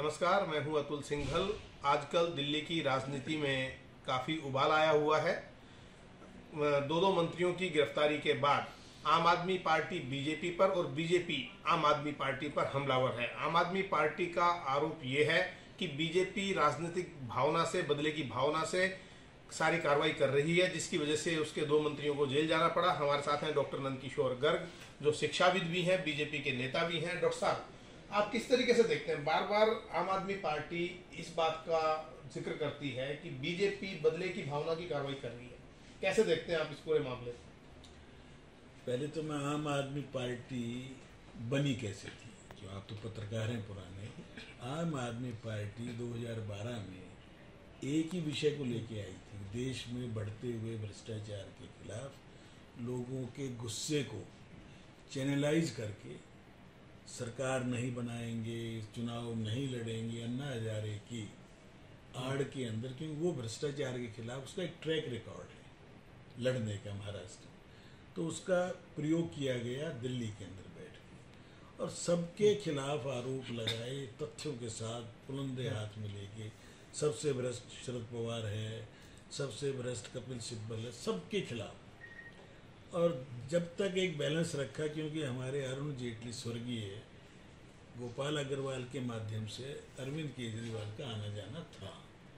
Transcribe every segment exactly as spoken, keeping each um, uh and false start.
नमस्कार, मैं हूं अतुल सिंघल। आजकल दिल्ली की राजनीति में काफ़ी उबाल आया हुआ है। दो दो मंत्रियों की गिरफ्तारी के बाद आम आदमी पार्टी बीजेपी पर और बीजेपी आम आदमी पार्टी पर हमलावर है। आम आदमी पार्टी का आरोप ये है कि बीजेपी राजनीतिक भावना से, बदले की भावना से सारी कार्रवाई कर रही है, जिसकी वजह से उसके दो मंत्रियों को जेल जाना पड़ा। हमारे साथ हैं डॉक्टर नंदकिशोर गर्ग, जो शिक्षाविद भी हैं, बीजेपी के नेता भी हैं। डॉक्टर साहब, आप किस तरीके से देखते हैं? बार बार आम आदमी पार्टी इस बात का जिक्र करती है कि बीजेपी बदले की भावना की कार्रवाई कर रही है। कैसे देखते हैं आप इस पूरे मामले को? पहले तो मैं आम आदमी पार्टी बनी कैसे थी, जो आप तो पत्रकार हैं पुराने। आम आदमी पार्टी दो हज़ार बारह में एक ही विषय को लेके आई थी, देश में बढ़ते हुए भ्रष्टाचार के खिलाफ लोगों के गुस्से को चैनलाइज करके सरकार नहीं बनाएंगे, चुनाव नहीं लड़ेंगे, अन्ना हजारे की आड़ के अंदर, क्योंकि वो भ्रष्टाचार के खिलाफ उसका एक ट्रैक रिकॉर्ड है लड़ने का महाराष्ट्र, तो उसका प्रयोग किया गया दिल्ली के अंदर बैठ के और सबके खिलाफ आरोप लगाए, तथ्यों के साथ पुलंदे हाथ में लेके। सबसे भ्रष्ट शरद पवार है, सबसे भ्रष्ट कपिल सिब्बल है, सबके खिलाफ। और जब तक एक बैलेंस रखा, क्योंकि हमारे अरुण जेटली स्वर्गीय गोपाल अग्रवाल के माध्यम से अरविंद केजरीवाल का आना जाना था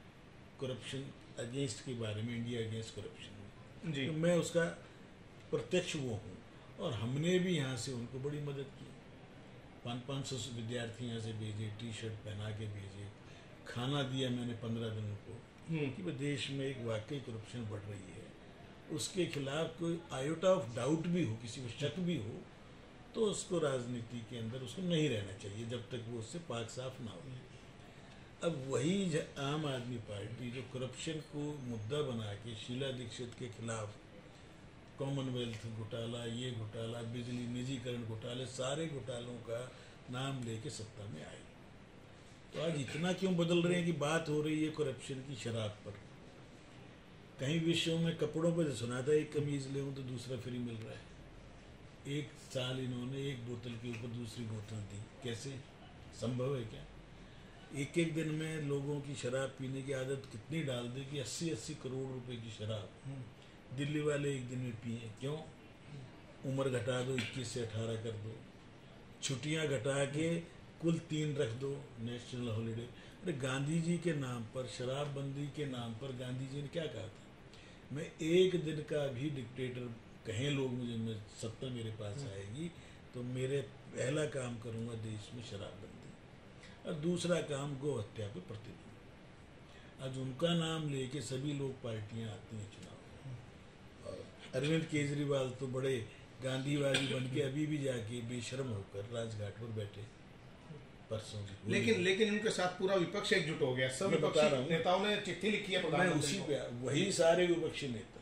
करप्शन अगेंस्ट के बारे में, इंडिया अगेंस्ट करप्शन में, तो मैं उसका प्रत्यक्ष वो हूँ। और हमने भी यहाँ से उनको बड़ी मदद की, पाँच पाँच सौ विद्यार्थी यहाँ से भेजे, टी शर्ट पहना के भेजे, खाना दिया मैंने पंद्रह दिनों को, कि भाई देश में एक वाकई करप्शन बढ़ रही है, उसके खिलाफ कोई आयोटा ऑफ डाउट भी हो, किसी को शक भी हो, तो उसको राजनीति के अंदर उसको नहीं रहना चाहिए जब तक वो उससे पाक साफ ना हो। अब वही आम आदमी पार्टी जो करप्शन को मुद्दा बना के शीला दीक्षित के खिलाफ कॉमनवेल्थ घोटाला, ये घोटाला, बिजली निजीकरण घोटाले, सारे घोटालों का नाम लेके सत्ता में आई। तो आज इतना क्यों बदल रहे हैं कि बात हो रही है करप्शन की, शराब पर। कहीं विश्व में कपड़ों पर सुना था, एक कमीज ले तो दूसरा फ्री मिल रहा है। एक साल इन्होंने एक बोतल के ऊपर दूसरी बोतल दी, कैसे संभव है क्या? एक एक दिन में लोगों की शराब पीने की आदत कितनी डाल दी कि अस्सी अस्सी करोड़ रुपए की शराब दिल्ली वाले एक दिन में पिए। क्यों? उम्र घटा दो, इक्कीस से अठारह कर दो, छुट्टियां घटा के कुल तीन रख दो, नेशनल हॉलीडे। अरे गांधी जी के नाम पर, शराबबंदी के नाम पर गांधी जी ने क्या कहा था? मैं एक दिन का भी डिक्टेटर, कहें लोग मुझे, मैं सत्ता मेरे पास आएगी तो मेरे पहला काम करूंगा देश में शराबबंदी, और दूसरा काम गौ हत्या पे प्रतिबंध। आज उनका नाम लेके सभी लोग पार्टियां आती हैं चुनाव। और अरविंद केजरीवाल तो बड़े गांधीवादी बन के अभी भी जाके बेशर्म होकर राजघाट पर बैठे परसों। लेकिन लेकिन उनके साथ पूरा विपक्ष एकजुट हो गया, सब विपक्षी नेताओं ने चिट्ठी लिखी है मैं उसी पे, वही सारे विपक्षी नेता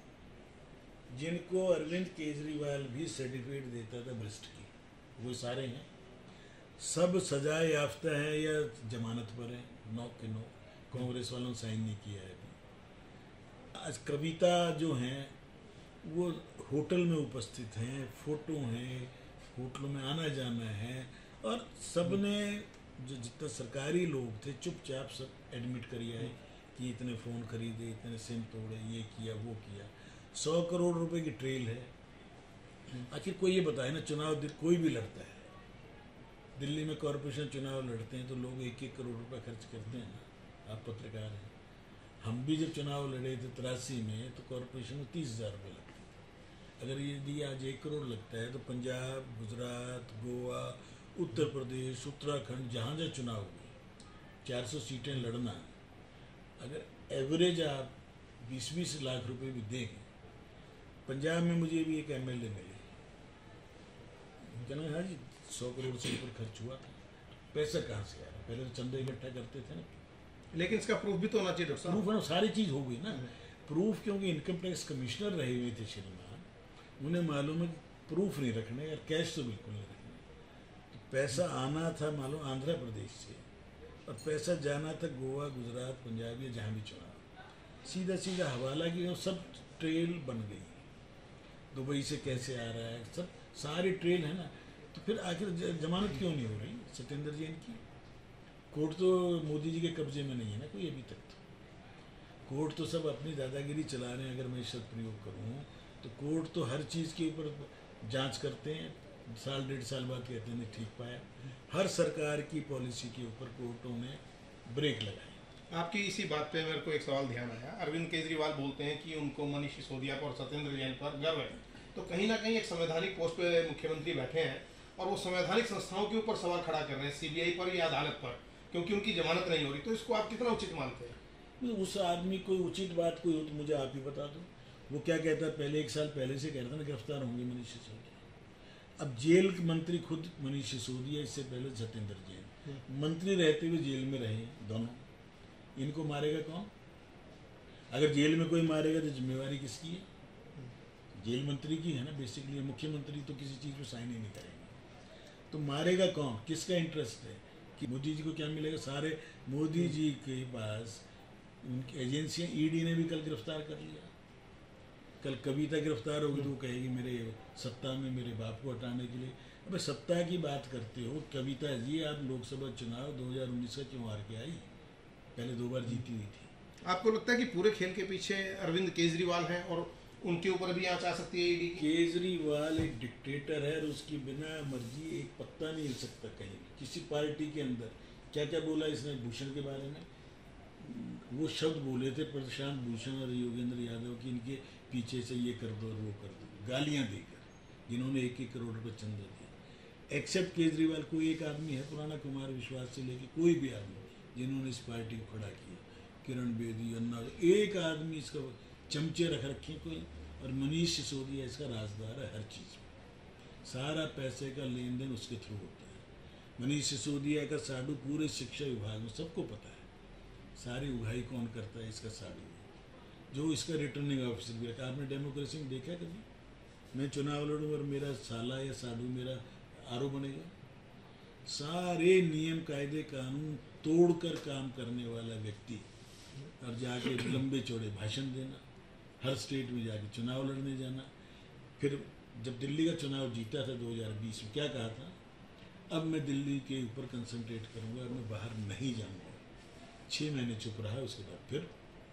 जिनको अरविंद केजरीवाल भी सर्टिफिकेट देता था भ्रष्ट की, वो सारे हैं। सब सजाए याफ्ता है या जमानत पर है, नौ के नौ। कांग्रेस वालों ने साइन नहीं किया है अभी। आज कविता जो हैं वो होटल में उपस्थित हैं, फोटो हैं, होटलों में आना जाना है, और सब ने, जो जितना सरकारी लोग थे, चुपचाप सब एडमिट करिए है कि इतने फ़ोन खरीदे, इतने सिम तोड़े, ये किया वो किया। सौ करोड़ रुपए की ट्रेल है। आखिर कोई ये बताए ना, चुनाव कोई भी लड़ता है, दिल्ली में कॉरपोरेशन चुनाव लड़ते हैं तो लोग एक एक करोड़ रुपए खर्च करते हैं ना। आप पत्रकार हैं, हम भी जब चुनाव लड़े थे तिरासी में, तो कॉरपोरेशन में तीस हज़ार रुपये लगते थे। अगर यदि आज एक करोड़ लगता है तो पंजाब, गुजरात, गोवा, उत्तर प्रदेश, उत्तराखंड, जहाँ जहाँ चुनाव हुए, चार सौ सीटें लड़ना, अगर एवरेज आप बीस बीस लाख रुपए भी देंगे। पंजाब में मुझे भी एक एमएलए मिले, कहना हाँ जी सौ करोड़ से ऊपर खर्च हुआ था। पैसा कहाँ से आ रहा? पहले तो चंदा इकट्ठा करते थे ना। लेकिन इसका प्रूफ भी तो होना चाहिए। प्रूफ है ना, सारी चीज़ हो गई ना। प्रूफ, क्योंकि इनकम टैक्स कमिश्नर रहे हुए थे श्रीमान, उन्हें मालूम है कि प्रूफ नहीं रखने, और कैश तो बिल्कुल नहीं रखने। तो पैसा आना था मालूम आंध्र प्रदेश से, और पैसा जाना था गोवा, गुजरात, पंजाब, या जहाँ भी चुनाव, सीधा सीधा हवाला की, और सब ट्रेल बन गई। दुबई से कैसे आ रहा है, सब सारी ट्रेल है ना। तो फिर आखिर जमानत क्यों नहीं हो रही सत्येंद्र जैन की? कोर्ट तो मोदी जी के कब्जे में नहीं है ना कोई अभी तक। तो कोर्ट तो सब अपनी दादागिरी चला रहे हैं। अगर मैं शब्द प्रयोग करूँ तो कोर्ट तो हर चीज़ के ऊपर जांच करते हैं, साल डेढ़ साल बाद कहते हैं नहीं ठीक पाया। हर सरकार की पॉलिसी के ऊपर कोर्टों ने ब्रेक लगाए। आपकी इसी बात पे मेरे को एक सवाल ध्यान आया। अरविंद केजरीवाल बोलते हैं कि उनको मनीष सिसोदिया पर और सत्येंद्र जैन पर गर्व है, तो कहीं ना कहीं एक संवैधानिक पोस्ट पे मुख्यमंत्री बैठे हैं और वो संवैधानिक संस्थाओं के ऊपर सवाल खड़ा कर रहे हैं, सीबीआई पर या अदालत पर, क्योंकि उनकी जमानत नहीं हो रही। तो इसको आप कितना उचित मानते हैं? उस आदमी कोई उचित बात कोई हो तो मुझे आप ही बता दो। वो क्या कहता है, पहले एक साल पहले से कहता था ना गिरफ्तार होंगे मनीष सिसोदिया। अब जेल मंत्री खुद मनीष सिसोदिया, इससे पहले सत्येंद्र जैन मंत्री रहते हुए जेल में रहे दोनों। इनको मारेगा कौन? अगर जेल में कोई मारेगा तो जिम्मेवारी किसकी है? जेल मंत्री की है ना बेसिकली। मुख्यमंत्री तो किसी चीज़ पे साइन ही नहीं करेंगे। तो मारेगा कौन? किसका इंटरेस्ट है कि मोदी जी को क्या मिलेगा? सारे मोदी जी के पास उनकी एजेंसियां, ईडी ने भी कल गिरफ्तार कर लिया। कल कविता गिरफ्तार होगी तो वो कहेगी मेरे सत्ता में मेरे बाप को हटाने के लिए। अब सत्ता की बात करते हो कविता जी, आप लोकसभा चुनाव दो हज़ार उन्नीस का क्यों हार के आई? पहले दो बार जीती हुई थी। आपको लगता है कि पूरे खेल के पीछे अरविंद केजरीवाल हैं और उनके ऊपर भी आंच आ सकती है ईडी की? केजरीवाल एक डिक्टेटर है और उसकी बिना मर्जी एक पत्ता नहीं हिल सकता कहीं किसी पार्टी के अंदर। क्या क्या बोला इसने भूषण के बारे में? वो शब्द बोले थे प्रशांत भूषण और योगेंद्र यादव की, इनके पीछे से ये कर दो और वो कर दो, गालियां देकर, जिन्होंने एक एक करोड़ रुपये चंदा दिया। एक्सेप्ट केजरीवाल कोई एक आदमी है, पुराना कुमार विश्वास से लेके कोई भी आदमी जिन्होंने इस पार्टी को खड़ा किया, किरण बेदी, अन्ना, एक आदमी इसका चमचे रख रखे कोई। और मनीष सिसोदिया इसका राजदार है हर चीज़ में। सारा पैसे का लेन देन उसके थ्रू होता है। मनीष सिसोदिया का साडू पूरे शिक्षा विभाग में सबको पता है। सारी उगाही कौन करता है? इसका साडू, जो इसका रिटर्निंग ऑफिसर भी है। आपने डेमोक्रेसी में देखा कभी? मैं चुनाव लड़ूँ और मेरा साला या साडू मेरा आर ओ बनेगा? सारे नियम कायदे कानून तोड़कर काम करने वाला व्यक्ति और जाके लंबे चौड़े भाषण देना, हर स्टेट में जाके चुनाव लड़ने जाना। फिर जब दिल्ली का चुनाव जीता था दो हज़ार बीस में, क्या कहा था? अब मैं दिल्ली के ऊपर कंसंट्रेट करूंगा, अब मैं बाहर नहीं जाऊंगा। छः महीने चुप रहा। उसके बाद फिर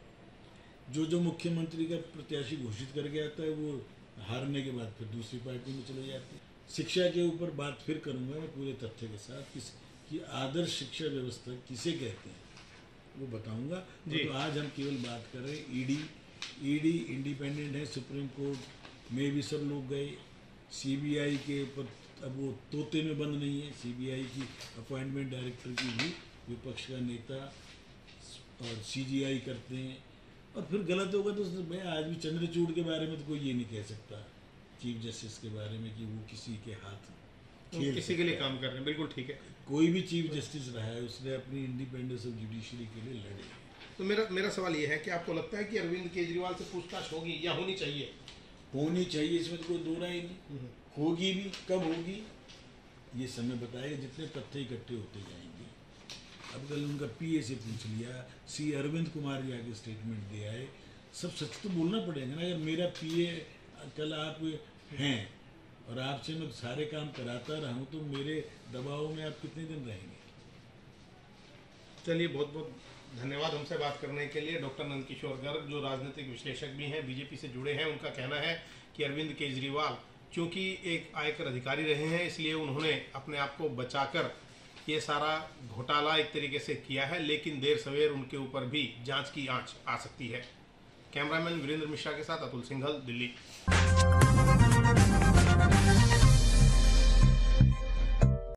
जो जो मुख्यमंत्री का प्रत्याशी घोषित करके आता है वो हारने के बाद फिर दूसरी पार्टी में चले जाते हैं। शिक्षा के ऊपर बात फिर करूंगा मैं पूरे तथ्य के साथ किस कि आदर्श शिक्षा व्यवस्था किसे कहते हैं वो बताऊंगा। तो आज हम केवल बात कर रहे हैं ईडी। ईडी इंडिपेंडेंट है, सुप्रीम कोर्ट में भी सब लोग गए। सीबीआई के ऊपर अब वो तोते में बंद नहीं है। सीबीआई की अपॉइंटमेंट डायरेक्टर की भी विपक्ष का नेता और सीजीआई करते हैं। और फिर गलत होगा तो मैं आज भी चंद्रचूड़ के बारे में तो कोई ये नहीं कह सकता, चीफ जस्टिस के बारे में, कि वो किसी के हाथ खेल किसी के लिए काम कर रहे हैं। बिल्कुल ठीक है। कोई भी चीफ जस्टिस रहा है उसने अपनी इंडिपेंडेंस ऑफ जुडिशरी के लिए लड़े। तो मेरा मेरा सवाल ये है कि आपको लगता है कि अरविंद केजरीवाल से पूछताछ होगी या होनी चाहिए? होनी चाहिए, इसमें तो कोई दो राय नहीं। होगी भी, कब होगी ये समय बताएगा, जितने तथ्य इकट्ठे होते जाएंगे। अब कल उनका पीए से पूछ लिया, सी अरविंद कुमार जी आगे स्टेटमेंट दिया है। सब सच तो बोलना पड़ेगा ना। अगर मेरा पीए कल आप हैं और आपसे मैं सारे काम कराता रहा हूँ तो मेरे दबाव में आप कितने दिन रहेंगे? चलिए, बहुत बहुत धन्यवाद हमसे बात करने के लिए। डॉक्टर नंदकिशोर गर्ग जो राजनीतिक विश्लेषक भी हैं, बीजेपी से जुड़े हैं, उनका कहना है कि अरविंद केजरीवाल चूँकि एक आयकर अधिकारी रहे हैं इसलिए उन्होंने अपने आप को बचाकर ये सारा घोटाला एक तरीके से किया है, लेकिन देर सवेर उनके ऊपर भी जांच की आंच आ सकती है। कैमरामैन वीरेंद्र मिश्रा के साथ अतुल सिंघल, दिल्ली।